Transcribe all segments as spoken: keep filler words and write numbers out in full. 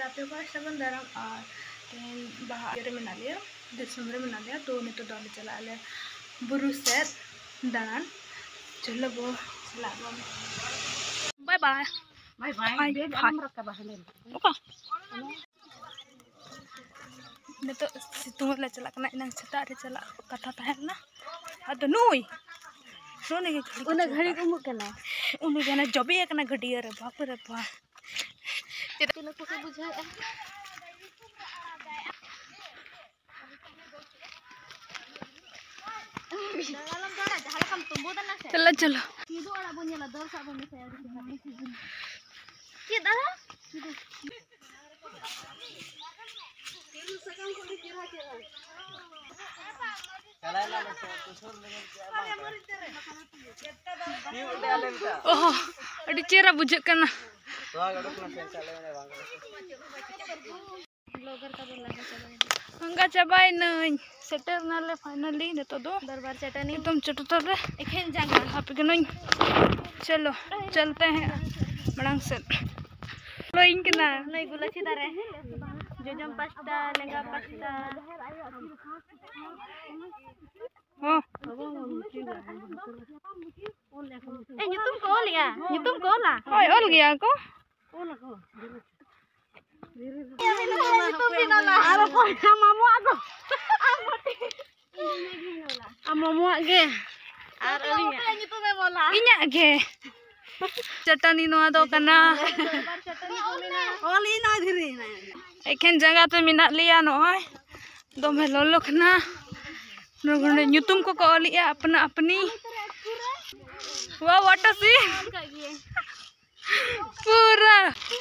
पे को सागन दाराम और तेन बाहा रे मेना लिया दिसम रे मेना लिया तो नितो दो चला ले बुरु सेट दानान चलो बो चला बो बाय बाय बाय बाय हम रखा बाहले ओका नितो सितुंग ले चला कना इना सेता रे चला कथा ताहेना अद नुई सोने के उन घड़ी को मुकना उन गना जबी एकना गडिया रे बाप रे बा तेरे को को बुझाए चलो चलो ओह अड़ी चेहरा बुझे करना हंगा चबाई नई सेटर नाले फाइनली नेतो दो दरबार चटनी एकदम चटुता रे एखेन जांगा हापे के नई चलो चलते हैं मड़ांग से लो इनकना नई गुलाची दारे जोजम पास्ता लेंगा पास्ता हो ए ᱧᱩᱛᱩᱢ को लिया ᱧᱩᱛᱩᱢ को ला ओए ओल गया को ओल को ᱧᱩᱛᱩᱢ दिनाला आरो को मामू आगो मामू आगे आर अलिया ᱧᱩᱛᱩᱢ ए मोला इnya गे चटनी नोआ दो कना ओली ना धीरे ना एखेन जगह तो मिना लिया नोय दोमे लोलो खना नोगने ᱧᱩᱛᱩᱢ को को लिया अपना अपनी वाह वाटर सी पूरा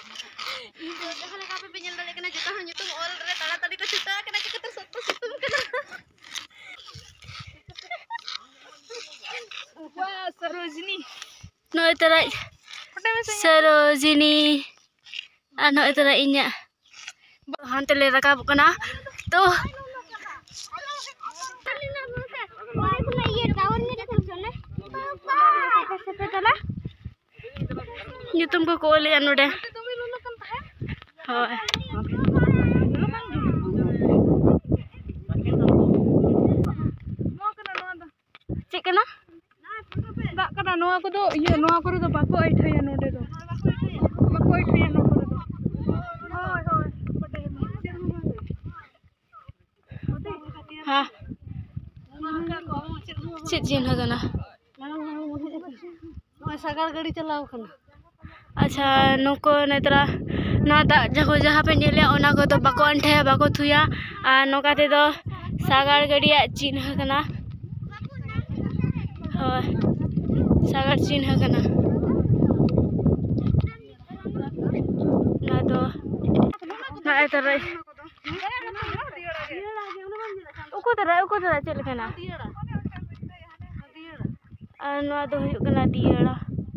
सरोजिनी नोय तरा सरोजिनी आ नोय तरा इnya हांते ले रकाब कना तो ᱧᱩᱛᱩᱢ को को लिया नोडे होय चेक कना दा कना नोआ को दो ये नोआ को दो बाको आइठया नोडे दो बाको आइठया नो को दो होय होय हां चेक जिन हगना सागार गाड़ी चलाओ खना अच्छा नुको नेतरा ना दा जगह जहाँ पे नेले ओना को तो बाको अंठे बाको थुया आ नोका ते दो सागार गाड़ी चिन्ह कना होय सागार चिन्ह कना ना दो ना एतरा उको तरा उको तरा चल कना आ नोआ दो हुयु कना दियड़ा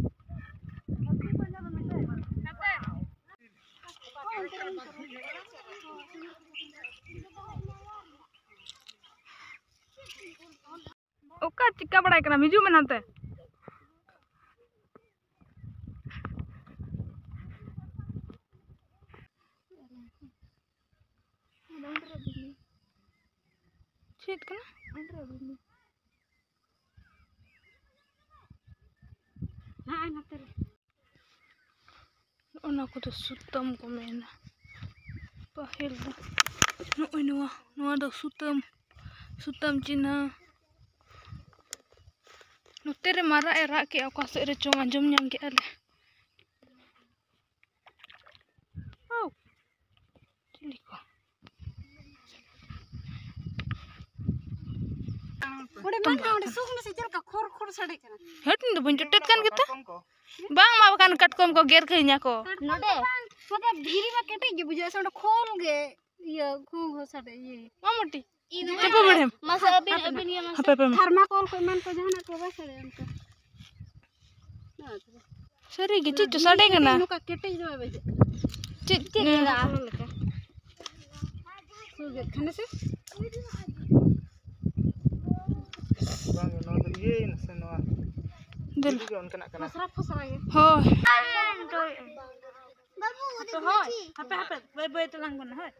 ओका चिक्का बड़ा कना मिजू मनाते छेद कना हां नते ओना को तो सुतम को मेना पहल दो नोय नोआ नोआ दो सुतम सुतम चिन्ह नोते रे मारा ए रा के ओका से रे चोंग अंजम ᱧᱟᱢ के आले ओ चिली को ओडे मन ओडे सुख में से चल का खोर खोर सडे कना हट न बन जटत कान केता बांग मा कान कटकम को गेर खइया को नोडे मते धीरी में केटे जे बुझे से खोल गे ये खो हो सडे ये मामोटी चपो बड़े मसा अबिन अबिन ये मसा थर्माकोल को मन को जहना को बसड़े हमका सरी गे चिच सडे कना नुका केटे जो बजे चिच केरा लका सुगे खने से बांग नो ये नसे नो दिल के उनकना कना फसरा फसरा गे हो तो होय हापे हापे बाय बाय तलांग बन होय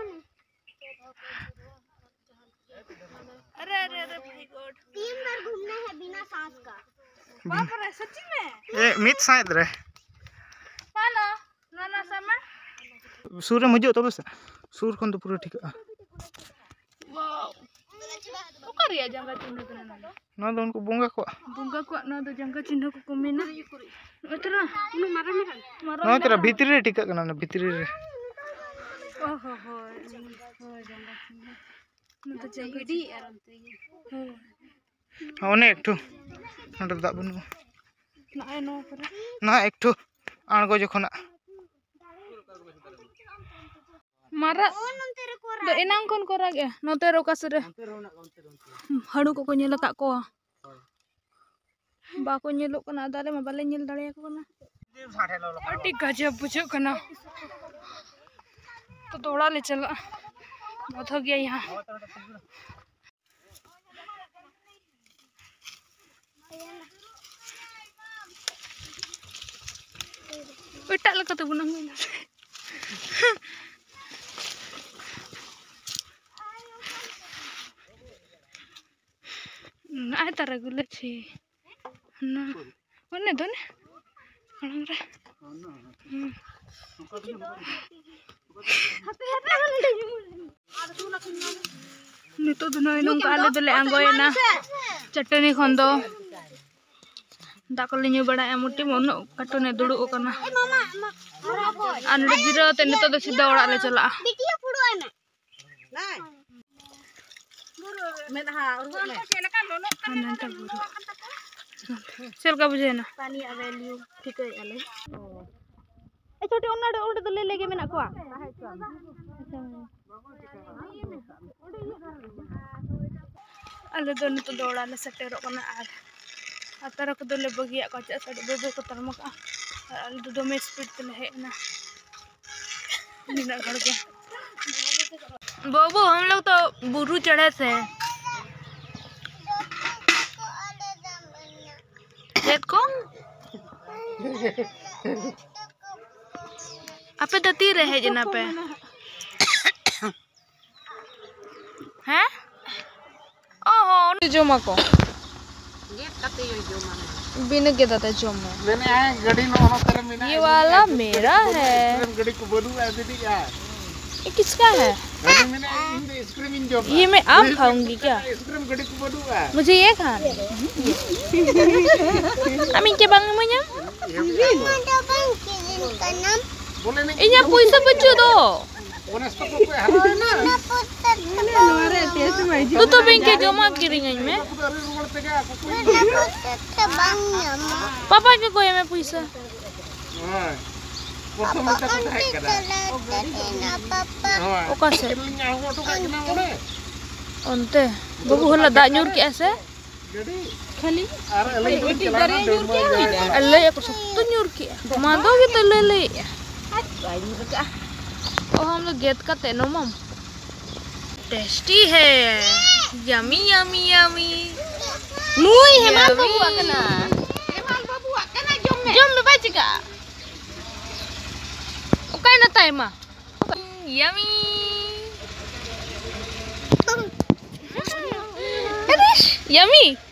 अरे अरे अरे भाई गॉड तीन बार घूमना है बिना सांस का बाप रे सच्ची में ए मित साइड रे पालो नाना sama सूर रे मजो तो बस सूर खन तो पूरा ठीक आ वाओ ओकरिया जंगा चिन्ह कना ना दो उनको बोंगा को बोंगा को ना दो जंगा चिन्ह को कमेना उतरा नु मारा मेरा ना तेरा भीतरी रे ठीक कना ना भीतरी रे ओहो हो हो जंगा चिन्ह नु तो जंगडी आरंते हो ओने एकठो नडर दा बनु ना नो करे ना एकठो आणगो जखना मारा दो एनांग कोन कोरा गे नोते रोका सरे हड़ू को को नेल का को बाको नेलो कना दाले मा बाले नेल दाड़े को ना अटी गजब बुझो कना तो दौड़ा ले चला बहुत हो गया यहाँ बेटा लगा तो बुना ना तारा गुले छी ना ओने दोने हणंग रे नितो दुनो इनों काले दले आंगोयना चटनी खंदो दाको लिन्यू बड़ा एमुटी मोनो कटोने दुड़ु ओकना आनडे जिरो ते नितो दो सीधा ओड़ा ले चला बिटिया पुड़ो ना नाय मेधा उरले चेलका लोलो अनंत बुरु चेलका बुझे ना पानी आ वैल्यू ठीक है आले ए छोटे ओनाडे ओंडे तो ले लेगे मेना कोआ आले दो नितो दौड़ा ले सेटेरो कना आर अतर को दले बगिया को चा सड बेबे को तरमका आले दो दो में स्पीड ते ले ना निना घर के बाबू हम लोग तो बुरु चढ़े थे खेत को आपे दती रहे जना पे हैं ओहो जोमा को गेट कते यो जोमा बिन के दते जोमा मैंने आए गाड़ी नो हो तरह में ये वाला मेरा है गाड़ी को बदू ऐसे दी यार ये किसका है ये मैं आम खाऊंगी क्या मुझे ये खाना अमी के बांग में ना इन्हें पैसा बच्चो दो तू तो बैंक के जमा करेंगे में पापा के कोई में पैसा ओका से ओनते बाबू होला दा न्यूर के ऐसे खाली बेटी दरे न्यूर के अल्ले को सब तो न्यूर के मांदो के तो ले ले ओ हम लोग गेट का तेनो मम टेस्टी है यमी यमी यमी नुई है माल बाबू कना ए माल बाबू कना जम में जम में बाचिका ओकाय ना ताइमा यमी यमी